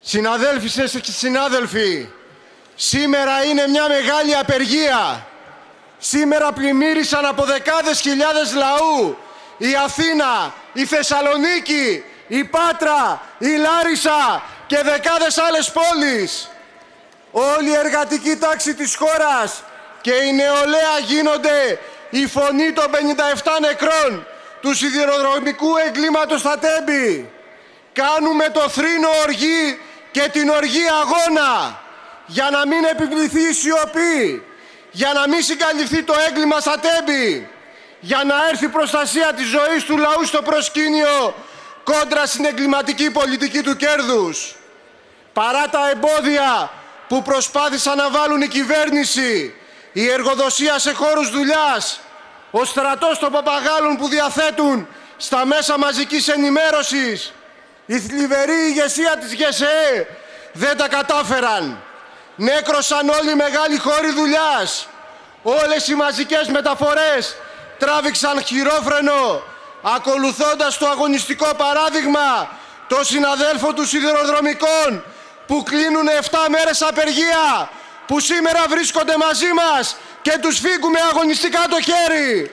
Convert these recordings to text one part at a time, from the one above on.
Συναδέλφισες και συνάδελφοι, σήμερα είναι μια μεγάλη απεργία. Σήμερα πλημμύρισαν από δεκάδες χιλιάδες λαού η Αθήνα, η Θεσσαλονίκη, η Πάτρα, η Λάρισα και δεκάδες άλλες πόλεις. Όλη η εργατική τάξη της χώρας και η νεολαία γίνονται η φωνή των 57 νεκρών του σιδηροδρομικού εγκλήματος στα Τέμπη. Κάνουμε το θρήνο οργή και την οργή αγώνα για να μην επιβληθεί η σιωπή, για να μην συγκαλυφθεί το έγκλημα στα Τέμπη, για να έρθει προστασία της ζωής του λαού στο προσκήνιο κόντρα στην εγκληματική πολιτική του κέρδους. Παρά τα εμπόδια που προσπάθησαν να βάλουν η κυβέρνηση, η εργοδοσία σε χώρους δουλειάς, ο στρατός των παπαγάλων που διαθέτουν στα μέσα μαζικής ενημέρωσης, η θλιβερή ηγεσία της ΓΕΣΕΕ δεν τα κατάφεραν. Νέκρωσαν όλοι οι μεγάλοι χώροι δουλειάς. Όλες οι μαζικές μεταφορές τράβηξαν χειρόφρενο, ακολουθώντας το αγωνιστικό παράδειγμα των συναδέλφων του σιδηροδρομικών που κλείνουν 7 μέρες απεργία, που σήμερα βρίσκονται μαζί μας και τους φύγουμε αγωνιστικά το χέρι.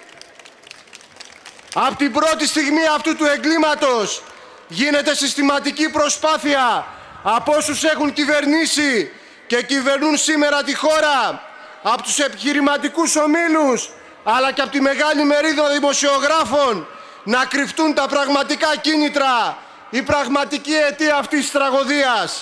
Από την πρώτη στιγμή αυτού του εγκλήματος γίνεται συστηματική προσπάθεια από όσους έχουν κυβερνήσει και κυβερνούν σήμερα τη χώρα, από τους επιχειρηματικούς ομίλους, αλλά και από τη μεγάλη μερίδα δημοσιογράφων, να κρυφτούν τα πραγματικά κίνητρα, η πραγματική αιτία αυτής της τραγωδίας.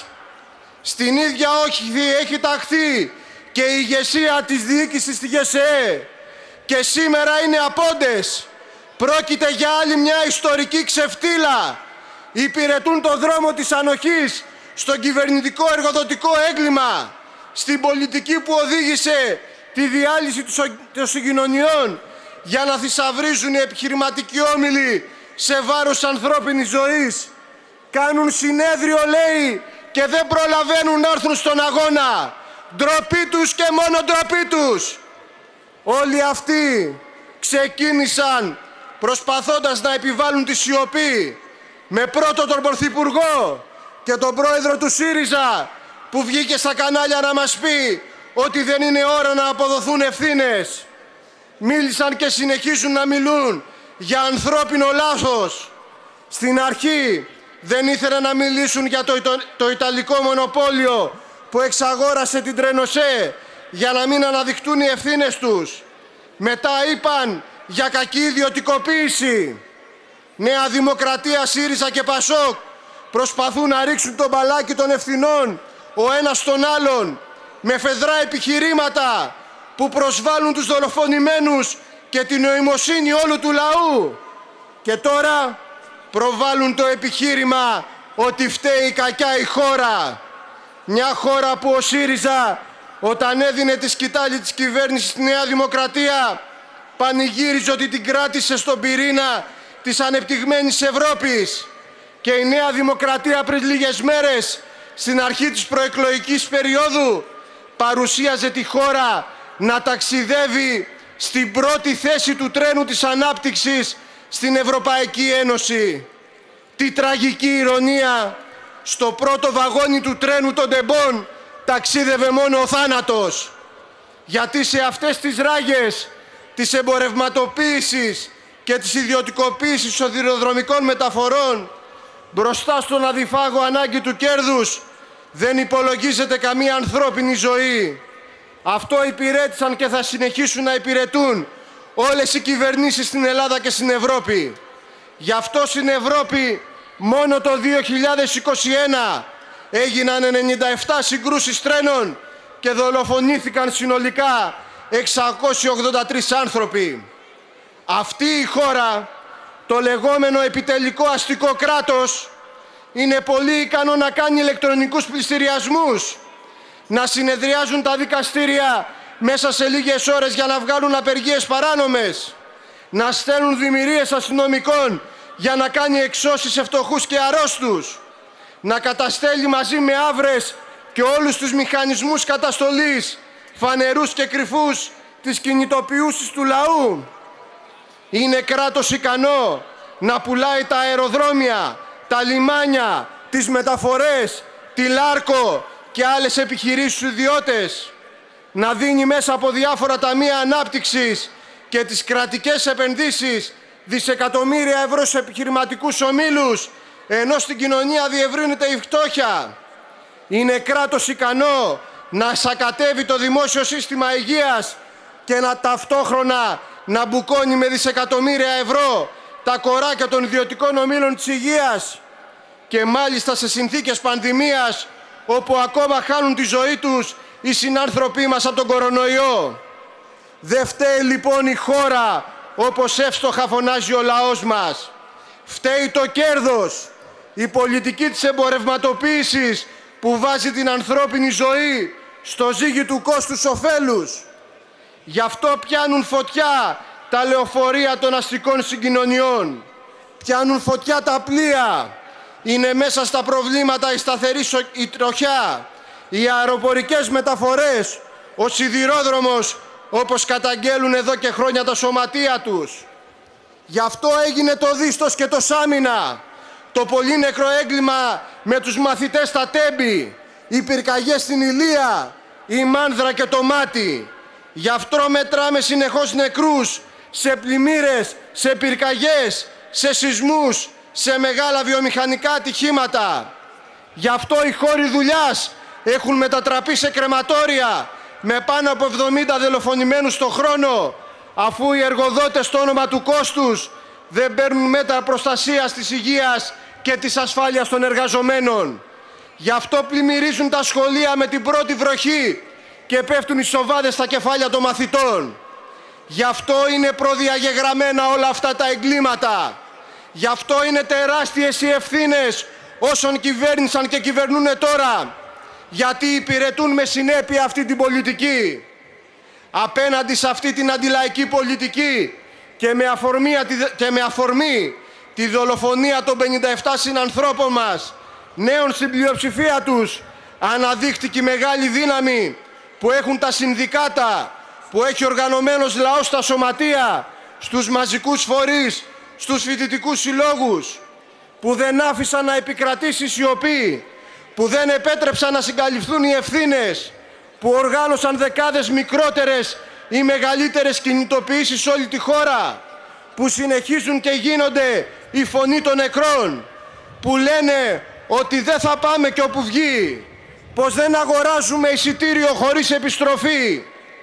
Στην ίδια όχθη έχει ταχθεί και η ηγεσία της διοίκησης στη ΓΕΣΕΕ και σήμερα είναι απόντες. Πρόκειται για άλλη μια ιστορική ξεφτύλα. Υπηρετούν το δρόμο της ανοχής στον κυβερνητικό εργοδοτικό έγκλημα, στην πολιτική που οδήγησε τη διάλυση των συγκοινωνιών για να θησαυρίζουν οι επιχειρηματικοί όμιλοι σε βάρος ανθρώπινης ζωής. Κάνουν συνέδριο, λέει, και δεν προλαβαίνουν να έρθουν στον αγώνα. Ντροπή τους και μόνο ντροπή τους. Όλοι αυτοί ξεκίνησαν προσπαθώντας να επιβάλλουν τη σιωπή, με πρώτο τον Πρωθυπουργό και τον πρόεδρο του ΣΥΡΙΖΑ που βγήκε στα κανάλια να μας πει ότι δεν είναι ώρα να αποδοθούν ευθύνες. Μίλησαν και συνεχίζουν να μιλούν για ανθρώπινο λάθος. Στην αρχή δεν ήθελαν να μιλήσουν για το Ιταλικό μονοπόλιο που εξαγόρασε την Τρενοσέ για να μην αναδειχτούν οι ευθύνες τους. Μετά είπαν για κακή ιδιωτικοποίηση. Νέα Δημοκρατία, ΣΥΡΙΖΑ και ΠΑΣΟΚ προσπαθούν να ρίξουν το μπαλάκι των ευθυνών ο ένας στον άλλον με φεδρά επιχειρήματα που προσβάλλουν τους δολοφονημένους και την νοημοσύνη όλου του λαού. Και τώρα προβάλλουν το επιχείρημα ότι φταίει κακιά η χώρα. Μια χώρα που ο ΣΥΡΙΖΑ, όταν έδινε τη σκητάλη της κυβέρνησης στη Νέα Δημοκρατία, πανηγύριζε ότι την κράτησε στον πυρήνα της ανεπτυγμένης Ευρώπης. Και η Νέα Δημοκρατία πριν λίγες μέρες, στην αρχή της προεκλογικής περίοδου, παρουσίαζε τη χώρα να ταξιδεύει στην πρώτη θέση του τρένου της ανάπτυξης στην Ευρωπαϊκή Ένωση. Τι τραγική ηρωνία! Στο πρώτο βαγόνι του τρένου των τεμπών ταξίδευε μόνο ο θάνατος. Γιατί σε αυτές τις ράγες της εμπορευματοποίησης και της ιδιωτικοποίησης των σιδηροδρομικών μεταφορών, μπροστά στον αδιφάγο ανάγκη του κέρδους, δεν υπολογίζεται καμία ανθρώπινη ζωή. Αυτό υπηρέτησαν και θα συνεχίσουν να υπηρετούν όλες οι κυβερνήσεις στην Ελλάδα και στην Ευρώπη. Γι' αυτό στην Ευρώπη μόνο το 2021 έγιναν 97 συγκρούσεις τρένων και δολοφονήθηκαν συνολικά 683 άνθρωποι. Αυτή η χώρα, το λεγόμενο επιτελικό αστικό κράτος, είναι πολύ ικανό να κάνει ηλεκτρονικούς πληστηριασμούς, να συνεδριάζουν τα δικαστήρια μέσα σε λίγες ώρες για να βγάλουν απεργίες παράνομες, να στέλνουν δημιουργίες αστυνομικών για να κάνει εξώσεις σε φτωχούς και αρρώστους, να καταστέλει μαζί με άβρες και όλους τους μηχανισμούς καταστολής, φανερούς και κρυφούς, τις κινητοποιήσεις του λαού. Είναι κράτος ικανό να πουλάει τα αεροδρόμια, τα λιμάνια, τις μεταφορές τη Λάρκο και άλλες επιχειρήσεις ιδιώτες, να δίνει μέσα από διάφορα ταμεία ανάπτυξης και τις κρατικές επενδύσεις δισεκατομμύρια ευρώ σε επιχειρηματικούς ομίλους, ενώ στην κοινωνία διευρύνεται η φτώχεια. Είναι κράτος ικανό να σακατεύει το δημόσιο σύστημα υγείας και να ταυτόχρονα να μπουκώνει με δισεκατομμύρια ευρώ τα κοράκια των ιδιωτικών ομίλων της υγείας, και μάλιστα σε συνθήκες πανδημίας, όπου ακόμα χάνουν τη ζωή τους οι συνάνθρωποι μας από τον κορονοϊό. Δεν φταίει λοιπόν η χώρα, όπως εύστοχα φωνάζει ο λαός μας. Φταίει το κέρδος, η πολιτική της εμπορευματοποίησης που βάζει την ανθρώπινη ζωή στο ζύγι του κόστους-οφέλους. Γι' αυτό πιάνουν φωτιά τα λεωφορεία των αστικών συγκοινωνιών. Πιάνουν φωτιά τα πλοία. Είναι μέσα στα προβλήματα η σταθερή τροχιά, οι αεροπορικές μεταφορές, ο σιδηρόδρομος, όπως καταγγέλουν εδώ και χρόνια τα σωματεία τους. Γι' αυτό έγινε το Δίστος και το Σάμινα, το πολύ νεκρό έγκλημα με τους μαθητές στα Τέμπη, οι πυρκαγιές στην Ηλία, η Μάνδρα και το Μάτι. Γι' αυτό μετράμε συνεχώς νεκρούς σε πλημμύρες, σε πυρκαγιές, σε σεισμούς, σε μεγάλα βιομηχανικά ατυχήματα. Γι' αυτό οι χώροι δουλειάς έχουν μετατραπεί σε κρεματόρια με πάνω από 70 δολοφονημένους το χρόνο, αφού οι εργοδότες στο όνομα του κόστους δεν παίρνουν μέτρα προστασίας της υγείας και της ασφάλειας των εργαζομένων. Γι' αυτό πλημμυρίζουν τα σχολεία με την πρώτη βροχή και πέφτουν οι σοβάδες στα κεφάλια των μαθητών. Γι' αυτό είναι προδιαγεγραμμένα όλα αυτά τα εγκλήματα. Γι' αυτό είναι τεράστιες οι ευθύνες όσων κυβέρνησαν και κυβερνούν τώρα, γιατί υπηρετούν με συνέπεια αυτή την πολιτική. Απέναντι σε αυτή την αντιλαϊκή πολιτική και με αφορμή τη δολοφονία των 57 συνανθρώπων μας, νέων στην πλειοψηφία τους, αναδείχτηκε η μεγάλη δύναμη που έχουν τα συνδικάτα, που έχει οργανωμένος λαός στα σωματεία, στους μαζικούς φορείς, στους φοιτητικούς συλλόγους, που δεν άφησαν να επικρατήσει η σιωπή, που δεν επέτρεψαν να συγκαλυφθούν οι ευθύνες, που οργάνωσαν δεκάδες μικρότερες ή μεγαλύτερες κινητοποιήσεις σε όλη τη χώρα, που συνεχίζουν και γίνονται η φωνή των νεκρών, που λένε ότι δεν θα πάμε και όπου βγει, πως δεν αγοράζουμε εισιτήριο χωρίς επιστροφή.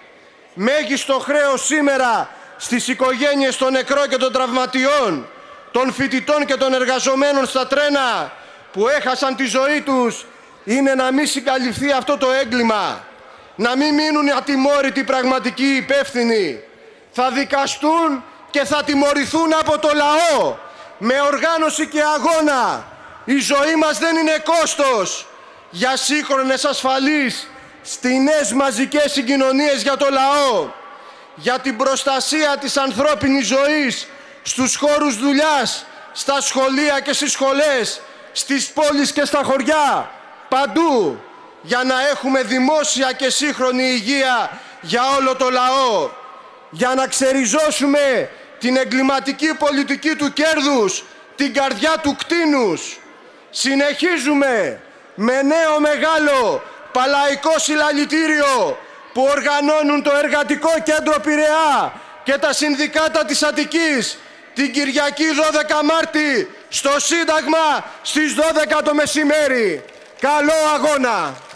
Μέγιστο χρέος σήμερα στις οικογένειες των νεκρών και των τραυματιών, των φοιτητών και των εργαζομένων στα τρένα που έχασαν τη ζωή τους, είναι να μην συγκαλυφθεί αυτό το έγκλημα, να μην μείνουν ατιμόρυτοι πραγματικοί υπεύθυνοι. Θα δικαστούν και θα τιμωρηθούν από το λαό με οργάνωση και αγώνα. Η ζωή μας δεν είναι κόστος. Για σύγχρονες ασφαλείς στενές μαζικές συγκοινωνίες για το λαό, για την προστασία της ανθρώπινης ζωής στους χώρους δουλειάς, στα σχολεία και στις σχολές, στις πόλεις και στα χωριά, παντού, για να έχουμε δημόσια και σύγχρονη υγεία για όλο το λαό, για να ξεριζώσουμε την εγκληματική πολιτική του κέρδους, την καρδιά του κτήνους. Συνεχίζουμε με νέο μεγάλο παλαϊκό συλλαλητήριο που οργανώνουν το Εργατικό Κέντρο Πειραιά και τα συνδικάτα της Αττικής την Κυριακή 12 Μάρτη στο Σύνταγμα στις 12 το μεσημέρι. Καλό αγώνα!